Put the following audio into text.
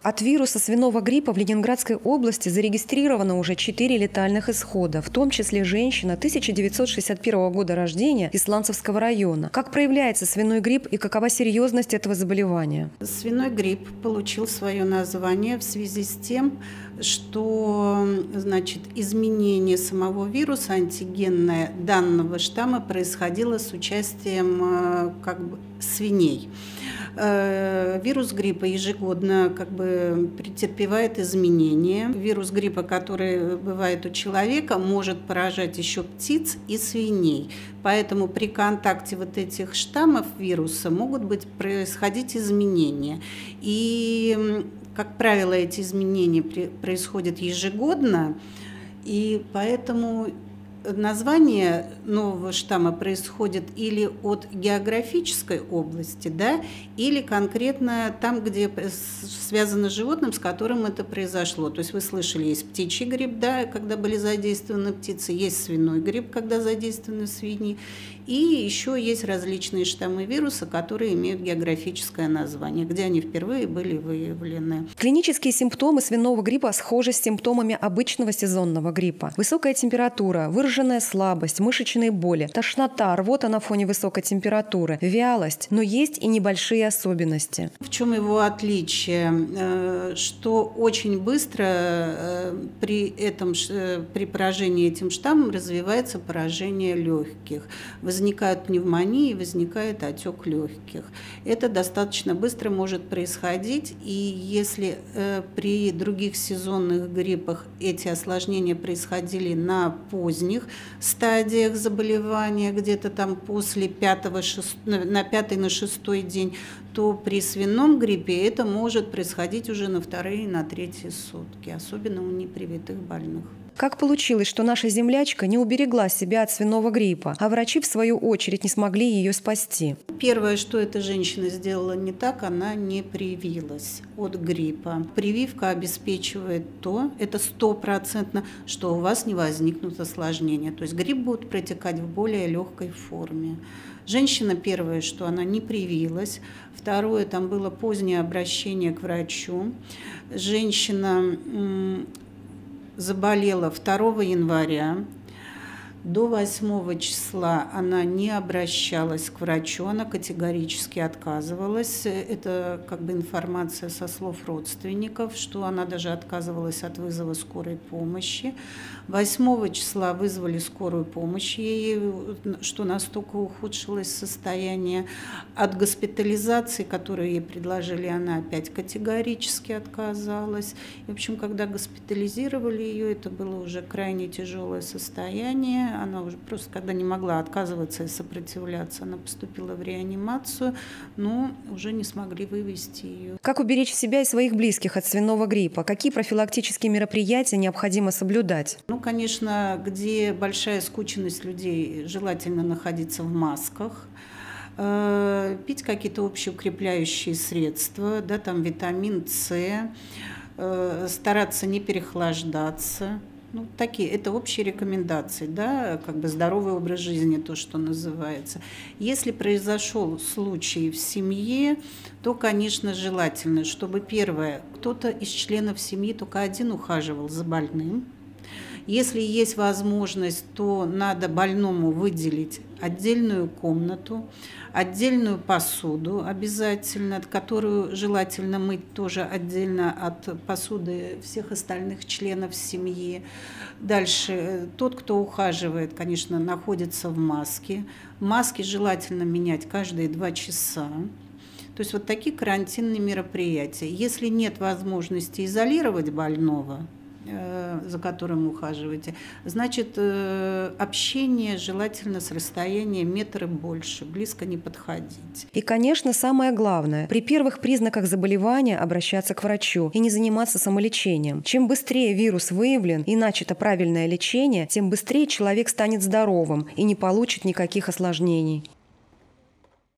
От вируса свиного гриппа в Ленинградской области зарегистрировано уже 4 летальных исхода, в том числе женщина 1961 года рождения из Сланцевского района. Как проявляется свиной грипп и какова серьезность этого заболевания? Свиной грипп получил свое название в связи с тем, что изменение самого вируса, антигенное данного штамма, происходило с участием свиней. Вирус гриппа ежегодно претерпевает изменения. Вирус гриппа, который бывает у человека, может поражать еще птиц и свиней. Поэтому при контакте вот этих штаммов вируса могут происходить изменения. И, как правило, эти изменения происходят ежегодно, и поэтому название нового штамма происходит или от географической области, или конкретно там, где связано с животным, с которым это произошло. То есть вы слышали, есть птичий грипп, когда были задействованы птицы, есть свиной грипп, когда задействованы свиньи, и еще есть различные штаммы вируса, которые имеют географическое название, где они впервые были выявлены. Клинические симптомы свиного гриппа схожи с симптомами обычного сезонного гриппа. Высокая температура, выраженная слабость, мышечные боли, тошнота, рвота на фоне высокой температуры, вялость, но есть и небольшие особенности. В чем его отличие? Что очень быстро при поражении этим штаммом развивается поражение легких. Возникает пневмония, возникает отек легких. Это достаточно быстро может происходить, и если при других сезонных гриппах эти осложнения происходили на поздних стадиях заболевания, где-то там после на 5-6 день, то при свином гриппе это может происходить уже на 2-е и на 3-е сутки, особенно у непривитых больных. Как получилось, что наша землячка не уберегла себя от свиного гриппа, а врачи, в свою очередь, не смогли ее спасти? Первое, что эта женщина сделала не так, она не привилась от гриппа. Прививка обеспечивает это 100%, что у вас не возникнут осложнения. То есть грипп будет протекать в более легкой форме. Женщина, первое, что она не привилась. Второе, там было позднее обращение к врачу. Женщина заболела 2 января. До 8 числа она не обращалась к врачу, она категорически отказывалась. Это информация со слов родственников, что она даже отказывалась от вызова скорой помощи. 8 числа вызвали скорую помощь ей, что настолько ухудшилось состояние. От госпитализации, которую ей предложили, она опять категорически отказалась. И, в общем, когда госпитализировали ее, это было уже крайне тяжелое состояние. Она уже просто, когда не могла отказываться и сопротивляться, она поступила в реанимацию, но уже не смогли вывести ее. Как уберечь себя и своих близких от свиного гриппа? Какие профилактические мероприятия необходимо соблюдать? Конечно, где большая скученность людей, желательно находиться в масках, пить какие-то общеукрепляющие средства, там витамин С, стараться не переохлаждаться. Это общие рекомендации, здоровый образ жизни, то, что называется. Если произошел случай в семье, то, конечно, желательно, чтобы первое, кто-то из членов семьи только один ухаживал за больным. Если есть возможность, то надо больному выделить отдельную комнату, отдельную посуду обязательно, которую желательно мыть тоже отдельно от посуды всех остальных членов семьи. Дальше, тот, кто ухаживает, конечно, находится в маске. Маски желательно менять каждые 2 часа. То есть вот такие карантинные мероприятия. Если нет возможности изолировать больного, за которым ухаживаете, значит, общение желательно с расстояния метра больше, близко не подходить. И, конечно, самое главное, при первых признаках заболевания обращаться к врачу и не заниматься самолечением. Чем быстрее вирус выявлен и начато правильное лечение, тем быстрее человек станет здоровым и не получит никаких осложнений.